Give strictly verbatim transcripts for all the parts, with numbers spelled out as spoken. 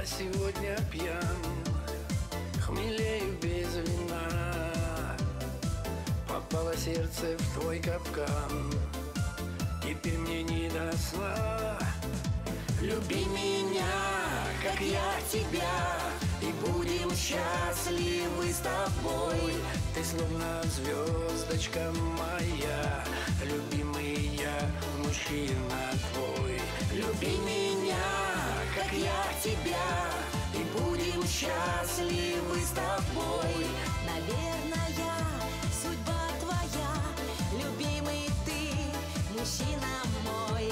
Я сегодня пьян, хмелею без вина. Попало сердце в твой капкан, теперь мне не до сна. Люби меня, как я тебя, и будем счастливы с тобой. Ты словно звездочка моя, любимый я, мужчина твой. Люби меня, как я тебя, и будем счастливы с тобой. Наверное, судьба твоя, любимый ты, мужчина мой.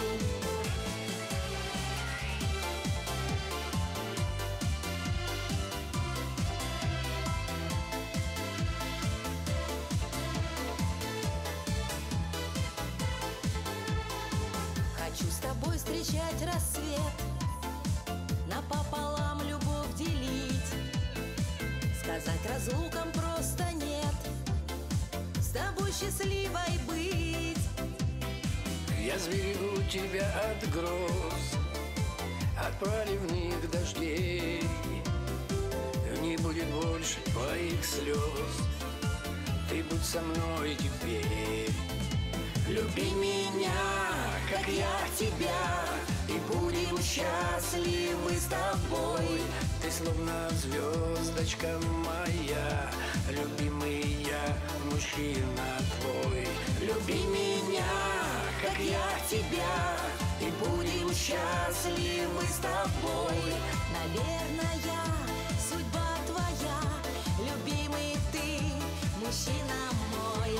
Хочу с тобой встречать рассвет, напополам любовь делить, сказать разлукам просто нет, с тобой счастливой быть. Я сберегу тебя от гроз, от проливных дождей. Не будет больше твоих слез, ты будь со мной теперь. Люби меня, как я тебя, и будем счастливы с тобой. Ты словно звездочка моя, любимый я, мужчина твой. Люби меня, как я тебя, и будем счастливы с тобой. Наверное, судьба твоя, любимый ты, мужчина мой.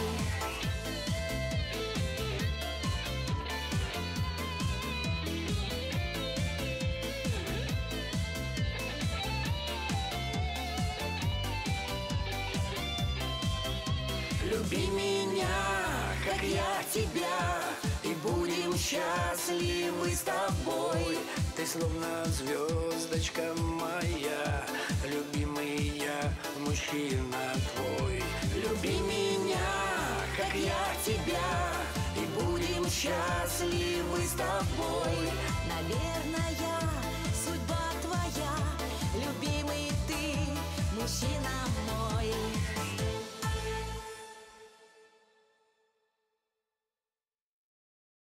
Люби меня, как я тебя, и будем счастливы с тобой. Ты словно звездочка моя, любимый я, мужчина твой. Люби меня, как я тебя, и будем счастливы с тобой.